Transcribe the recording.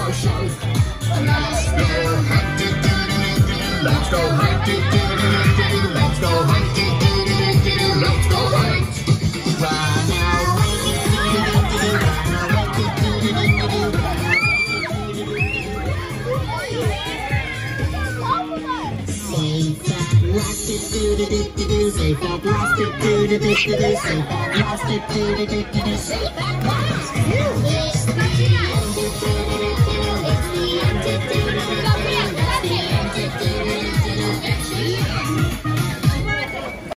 go shake. Let's go hunt, do do do do. Let's go hunt, do do do do. Let's go hunt, do do do do. Let's go hunt. Run away, do do do do. Run away, do do do do. Safe at last, do do do do do. Safe at last, do do do do do. Safe at last, do do do do do. Safe at last.